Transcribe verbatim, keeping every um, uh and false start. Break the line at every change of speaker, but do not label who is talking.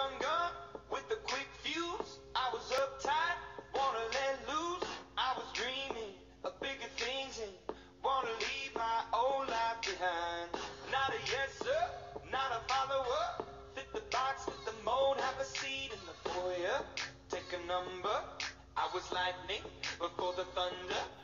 young gun with a quick fuse. I was uptight, wanna let loose. I was dreaming of bigger things and wanna leave my old life behind. Not a yes sir, not a follower. Fit the box, fit the mold, have a seat in the foyer. Take a number. I was lightning before the thunder.